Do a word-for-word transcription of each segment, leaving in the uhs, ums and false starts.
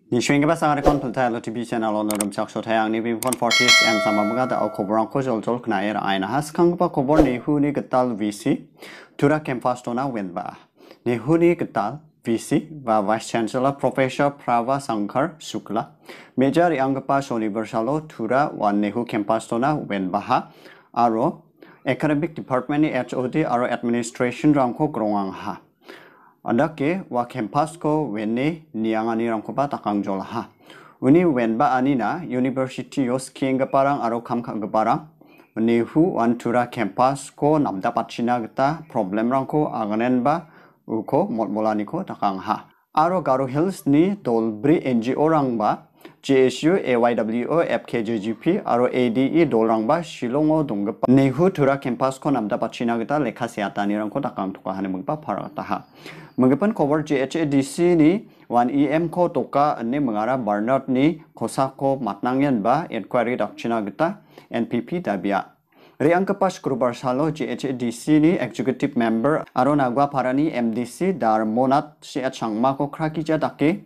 Ni shwing ba sang rekon pelta lo T V channel on rum chak so thayang ni bim kon forties m sama mga da au khobrang ko jol jol kna era aina has kang ba khobor ni hu ni getal V C tura campus tona wen ba ni hu ni getal V C va vice chancellor professor Prava Sankar Shukla major yang pa universalo tura wan ni hu campus tona wen ba ha aro academic department ni H O D aro administration rang ko growang ha Andake wa campus ko wenne niangani rangko ba takang jol ha. Uni wen ba anina university yo skiing parang aro kam kam parang nehu antura campus ko namda pachina gita problem rangko aganen ba uko motmolani ko takang ha. Aro Garo Hills ni dolbri N G O rang ba J S U, A Y W O, F K J G P, aro A D E dolrang ba Shillongo donggap nehu tura campus ko namda pachina gita lekha seatani rangko takang tuka hane mengpa parata ha. Mengepan cover J H A D C ni wan E M ko toka ne mengara Barnard ni kosako matnangyan ba inquiry dakchina gita N P P dabia. Riang kepas grubar salo J H A D C ni executive member aro nagwa parani M D C dar monat si at sangma ko krakija dake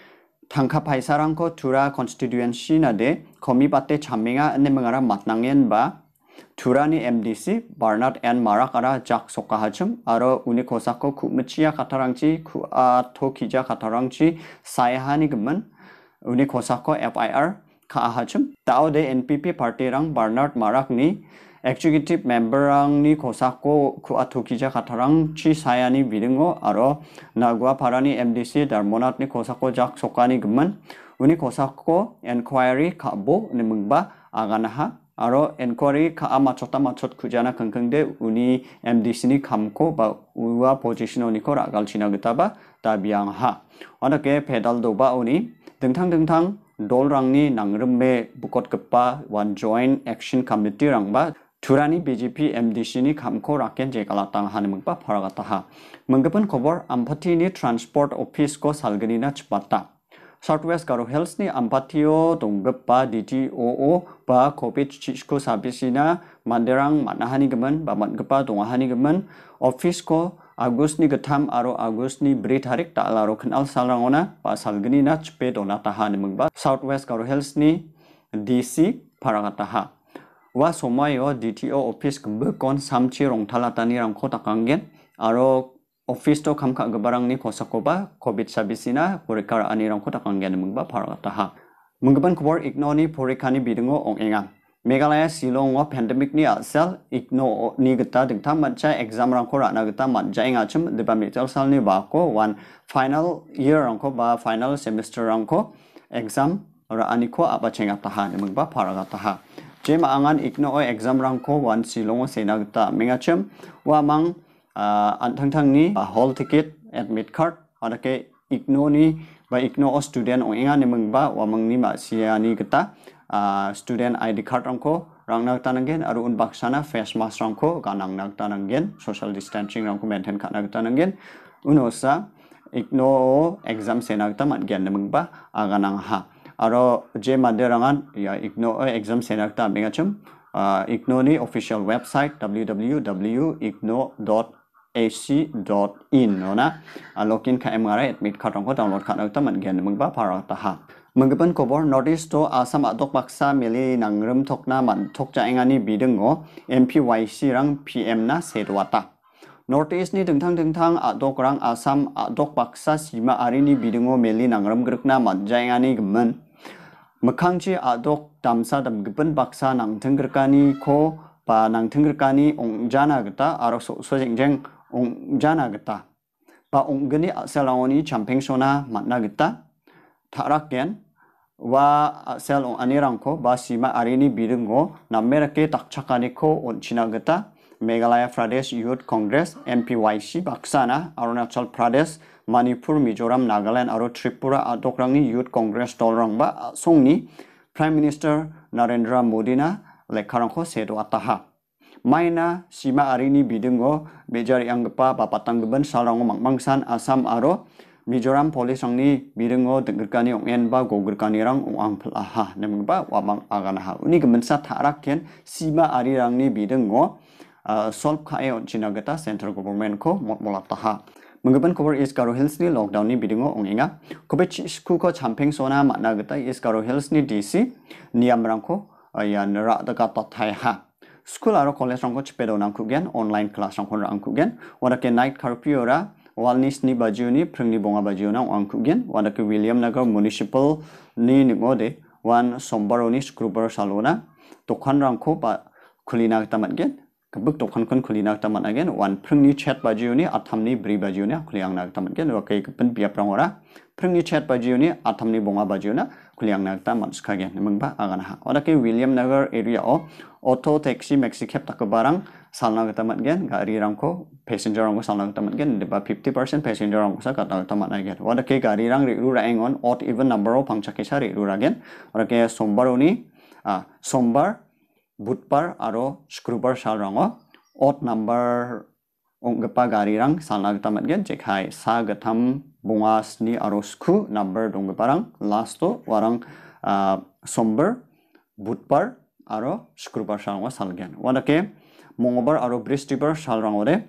tangka paisarang ko tura constituency na de komi pate chaminga ne mengara matnangyan ba Turani M D C Barnard and Marakara jak sokahachum aro uni kosako ku mechia katarangchi ku ato kija katarangchi sayahani gemen uni kosako F I R kaahachum tao de N P P party rang Barnard Marak ni executive member rang ni kosako ku ato kija katarangchi sayani biringo aro nagwa parani M D C darmonat ni kosako jak sokani gemen uni kosako inquiry kabo ni mengba aganaha aro inquiry ka amachota machot kujana kangkangde uni M D C ni kamko ba uwa position ni ko ragal china gita ba tabiang ha ona ke pedal do ba uni dengtang dengtang dol rangni nangrumbe bukot gepa one joint action committee rang ba turani B J P M D C ni kamko raken je kalatang hanemung ba paragata ha menggepun kobor ampati ni transport office ko salgani na chpata Southwest Garo Hills ni ampatio donggap ba D T O O ba COVID chisko sabisina manderang manahani gemen ba matgepa dongahani gemen office ko Agus ni getam aro Agus ni beri tarik tak laro kenal salrangona ba salgeni na cepe dona tahan mengba Southwest Garo Hills ni D C paragataha wa somayo D T O office gembe kon samchi rongtalatani rangko takanggen aro office to kamka gebarang ni kosakoba COVID sabisina porikara anirang kota kanggen mengba parataha menggeban kubor igno ni porikani bidungo ong enga Meghalaya silong wa pandemic ni asal igno ni geta dengtam mancha exam rangko rana geta manja engachum deba metal sal ni bako one final year rangko ba final semester rangko exam ra aniko apa chenga tahan mengba parataha jema angan igno exam rangko one silong sena geta mengachum wa mang Uh, antang-tang ni uh, hall ticket admit card ada ke igno ni ba igno o student ong inga ni mengba wa mengni ma siani kita uh, student I D card rangko rang nak tananggen aru un baksana face mask rangko ganang nak tananggen social distancing rangko maintain ka nak tananggen unosa igno exam sena kita mat gen mengba aganang ha aro je maderangan ya igno exam sena kita mengachum uh, igno ni official website w w w dot igno dot A C dot in nona login ka emara admit card ko download ka na taman gen mengba parata ha menggepan kobor notice to asam adok baksa meli nangrem thokna man thokja engani bidengo M P Y C rang P M na sedwata notice ni dengtang dengtang adok rang asam adok baksa sima arini bidengo meli nangrem grekna man jaengani gemen mekangchi adok damsa damgepan baksa nang tenggerkani ko pa nang tenggerkani ong jana geta aro so jengjeng ong jana geta pa ong geni aselawoni champeng sona matna geta tharaken wa asel ong anirangko ba sima arini bidengo namerake takchakani ko onchina geta Meghalaya Pradesh Youth Congress M P Y C baksana Arunachal Pradesh Manipur Mizoram Nagaland aro Tripura adokrangni Youth Congress tolrang ba songni Prime Minister Narendra Modi na lekharangko sedo ataha Maina sima arini bidengo bejari anggepa bapatang geben sarango mangmangsan Asam aro Mizoram police rangni bidengo denggerkani ong ba goggerkani rang ong ang pelaha nemba wamang aganaha uni gemensa tharaken sima ari rangni bidengo uh, solve kae on china geta central government ko motmolataha Menggapan kobar East Garo Hills ni lockdown ni bidingo ongenga. Kobe school ko champing sona makna gata East Garo Hills ni D C niam rangko ya nera dekat totai ha. School aro college rangko cepedo nangkugen online class rangko rangkugen. Wadake night curfew ra walnis ni baju ni preng ni bonga baju na angkugen. Wadake William Nagar Municipal ni ningode wan sombaro ni scruber salona. Tokan rangko pa kulina kita matgen. Kebuk tokan kon kulina kita mat agen wan preng ni chat baju ni atam ni beri baju ni kuliang nak kita matgen. Wakai kepen biap rangora preng ni chat baju ni atam ni bonga baju na kuliang nak kita mat sekagen. Mengba agan ha. Wadake William Nagar area o auto taxi maxi cab tak barang salna kita matgen gari rangko passenger rangko salna kita matgen deba fifty percent passenger rangko sa kata kita mat agen. Wadake gari rang riru raengon odd even number o pangcakisa riru ragen. Wadake sombaro ni ah sombar Budpar aro scruber sal rango odd number onggepa gari rang salna kita matgen cekai sa gatam bungas ni aro sku number donggepa rang last to warang uh, somber Budpar aro scruber sal rango salgen. Wadake mongobar aro bristiber sal rango de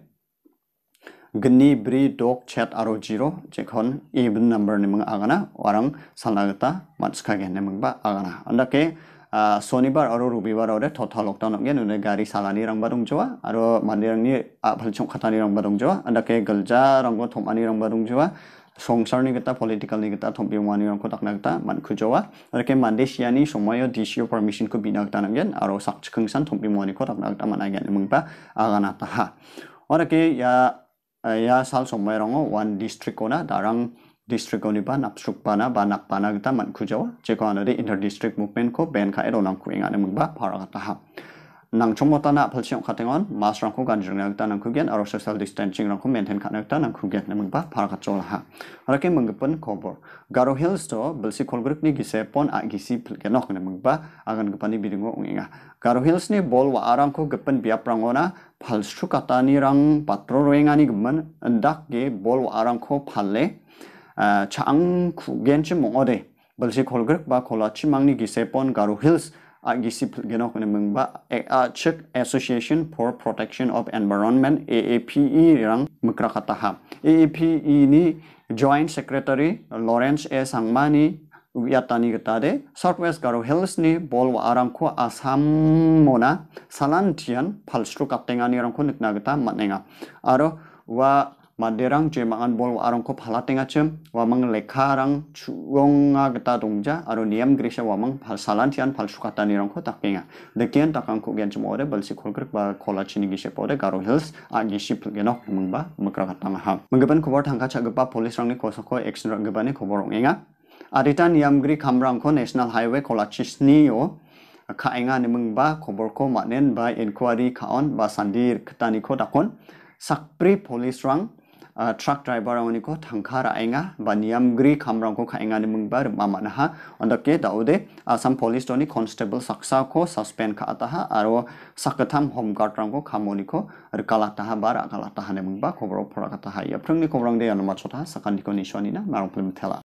geni bri dog chat aro zero cekon even number ni mga agana warang salna kita mat skagen ni mga agana. Andake Uh, Sonibar aro Rubibar ore total lockdown again une gari salani rang badung jawa aro mandirang ni apalchong khatani rang badung jawa andake galja ranggo thomani rang badung jawa songsar ni kita political ni kita thompi wani rang ko takna kita man khu jawa arke mandesiya ni somoyo D C O permission ko bina kita again aro sakchkhungsan thompi wani ko takna kita man again mungpa agana taha arke ya ya sal somoy rango one district kona darang district oni ba napsuk pana ba nakpana kita man kujawa jeko anade inter district movement ko ben ka ero nang kuinga ne mungba para kata ha nang chomota na phalsiong khatengon mas rang ko ganjring na kita nang kugen aro social distancing rang ko maintain khana kita nang kugen ne mungba para ka chol ha arake mungpan khobor Garo Hills to belsi kolgruk ni gise pon a gisi phlgenok ne mungba agan gapani bidingo onginga Garo Hills ni bol wa arang ko gapan biap rangona phalsu katani rang patro roengani gman andak ge bol wa arang ko phalle Uh, chang kugen mongode balsi kolgrek ba kola chimangni gisepon Garo Hills a gisip genok ne mungba a Czech Association for Protection of Environment A A P E rang mukra kataha A A P E ni Joint Secretary Lawrence A Sangmani wiatani getade Southwest Garo Hills ni bol wa arang ko asam mona salantian phalstru kaptengani rang ko nikna geta matnenga aro wa maderang jemangan bol arang ko phalatenga chem wamang lekharang chuonga geta dongja aro niam grisha wamang phal salantian phal sukatani rang ko takenga dekian takang ko gen chmore balsi kolgrek ba kolachini gise pore Garo Hills agi ship genok mungba mukra katang ha munggaban khobor thangka chagpa police rangni kosoko action rangbani khobor ongenga adita niam gri khamrang ko national highway kolachisni o khaenga ni mungba khobor ko manen ba inquiry khaon ba sandir khtani ko dakon sakpri police rang Uh, truck driver ang ko thangkara ainga baniam gri khamrang ko khainga ni mungbar mamana ha ondake daude Assam police toni constable saksa ko suspend kha ataha aro sakatham home guard rang ko khamoni ko rkala taha bara kala taha ne mungba khobor phora kata ha ya prungni khobrang de anuma chotha sakandi ko nishwani na marong film thela